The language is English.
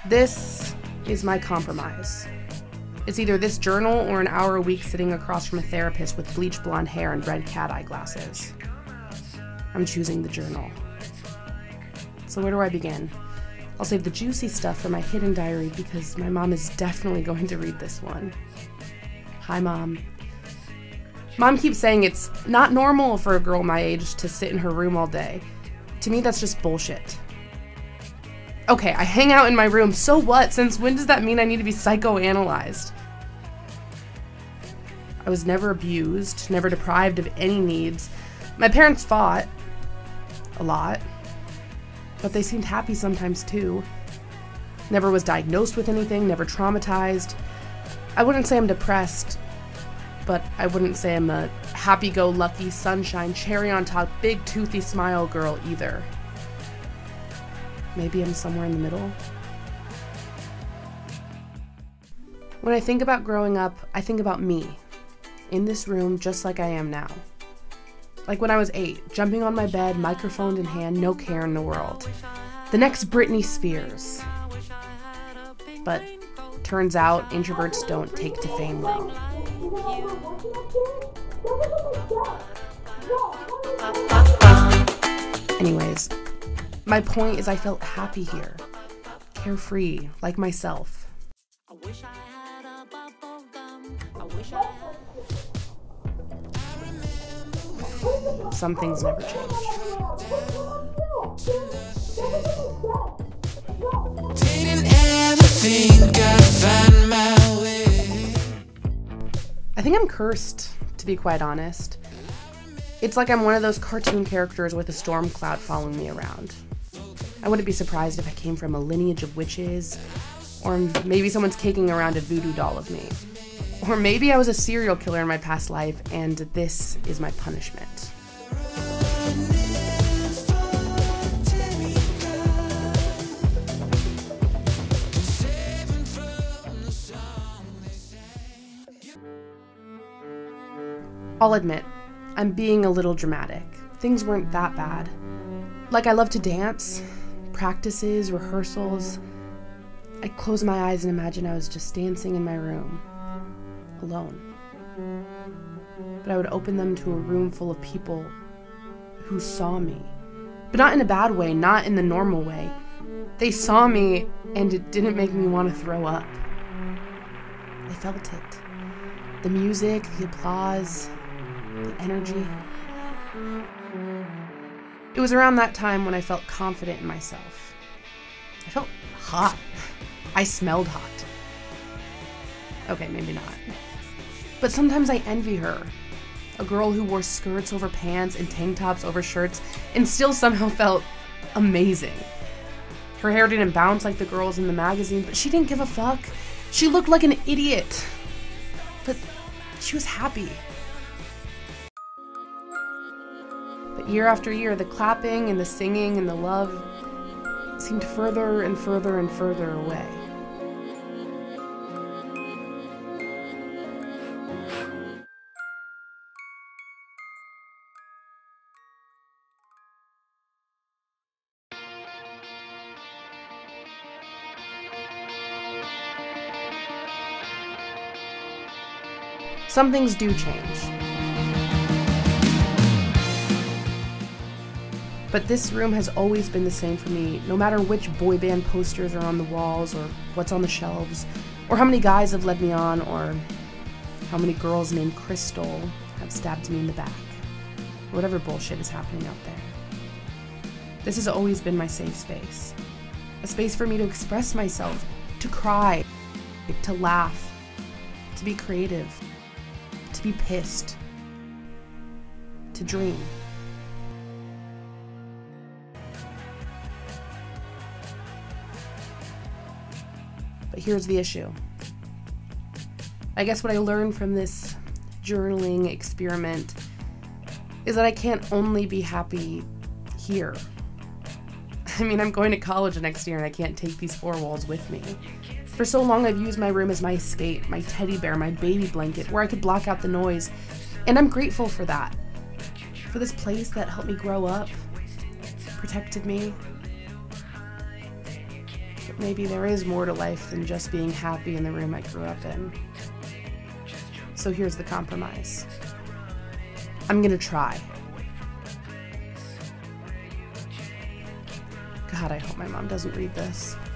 This is my compromise. It's either this journal or an hour a week sitting across from a therapist with bleached blonde hair and red cat eye glasses. I'm choosing the journal. So where do I begin? I'll save the juicy stuff for my hidden diary because my mom is definitely going to read this one. Hi, Mom. Mom keeps saying it's not normal for a girl my age to sit in her room all day. To me, that's just bullshit. Okay, I hang out in my room, so what? Since when does that mean I need to be psychoanalyzed? I was never abused, never deprived of any needs. My parents fought. A lot. But they seemed happy sometimes too. Never was diagnosed with anything, never traumatized. I wouldn't say I'm depressed, but I wouldn't say I'm a happy-go-lucky, sunshine, cherry-on-top, big toothy smile girl either. Maybe I'm somewhere in the middle. When I think about growing up, I think about me, in this room just like I am now. Like when I was 8, jumping on my bed, microphone in hand, no care in the world. The next Britney Spears. But turns out introverts don't take to fame well. Anyways, my point is I felt happy here. Carefree, like myself. Some things never change. I think I'm cursed, to be quite honest. It's like I'm one of those cartoon characters with a storm cloud following me around. I wouldn't be surprised if I came from a lineage of witches, or maybe someone's kicking around a voodoo doll of me. Or maybe I was a serial killer in my past life, and this is my punishment. I'll admit, I'm being a little dramatic. Things weren't that bad. Like, I love to dance, practices, rehearsals. I'd close my eyes and imagine I was just dancing in my room, alone. But I would open them to a room full of people who saw me. But not in a bad way, not in the normal way. They saw me, and it didn't make me want to throw up. I felt it. The music, the applause, the energy. It was around that time when I felt confident in myself. I felt hot. I smelled hot. Okay, maybe not. But sometimes I envy her. A girl who wore skirts over pants and tank tops over shirts and still somehow felt amazing. Her hair didn't bounce like the girls in the magazine, but she didn't give a fuck. She looked like an idiot. But she was happy. But year after year, the clapping and the singing and the love seemed further and further and further away. Some things do change. But this room has always been the same for me, no matter which boy band posters are on the walls, or what's on the shelves, or how many guys have led me on, or how many girls named Crystal have stabbed me in the back, or whatever bullshit is happening out there. This has always been my safe space. A space for me to express myself, to cry, to laugh, to be creative, to be pissed, to dream. But here's the issue. I guess what I learned from this journaling experiment is that I can't only be happy here. I mean, I'm going to college next year and I can't take these four walls with me. For so long, I've used my room as my escape, my teddy bear, my baby blanket, where I could block out the noise. And I'm grateful for that. For this place that helped me grow up, protected me. But maybe there is more to life than just being happy in the room I grew up in. So here's the compromise. I'm gonna try. God, I hope my mom doesn't read this.